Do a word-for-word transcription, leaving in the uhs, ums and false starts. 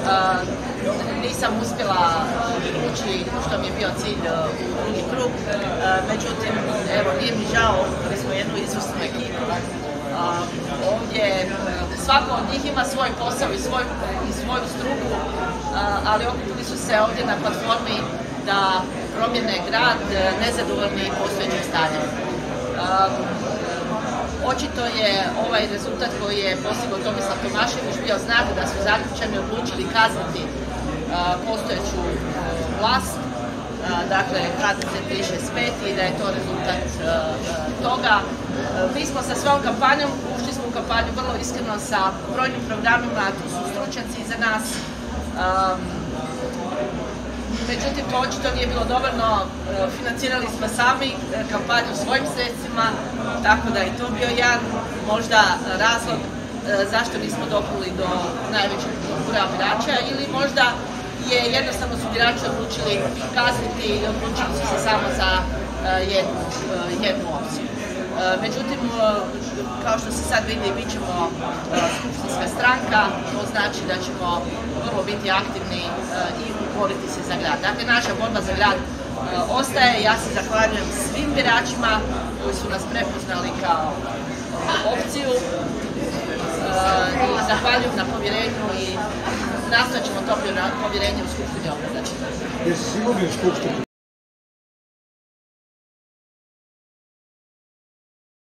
Nisam uspjela ući, što mi je bio cilj, u drugi krug. Međutim, evo, nije mi žao, da smo jednu izvrsnu ekipu. Ovdje svako od njih ima svoj posao i, svoj, i svoju struku, ali okupili su se ovdje na platformi da promijene grad nezadovoljni postojećim stanjem. Očito je ovaj rezultat koji je postigao Tomislav Tomašević bio znak da su Zagrepčani odlučili kazniti postojeću vlast, dakle H D Z tri šest pet, i da je to rezultat toga. Mi smo sa svojom kampanjom, ušli smo u kampanju vrlo iskreno sa brojnim programima, tu su stručnjaci iza nas. Međutim, to očito nije bilo dovoljno, financirali smo sami kampanju svojim sredstvima, tako da je to bio jedan možda razlog zašto nismo doprli do najvećeg broja birača, ili možda je jednostavno su birači odlučili kazniti i odlučili su se samo za jednu, jednu opciju. Međutim, kao što se sad vidi, mi ćemo skupštinska stranka, to znači da ćemo vrlo biti aktivni i boriti se za grad. Dakle, naša borba za grad ostaje. Ja se zahvaljujem svim biračima koji su nas prepoznali kao opciju i zahvaljujem na povjerenju i nastojat ćemo to povjerenje u skupštini opravdati.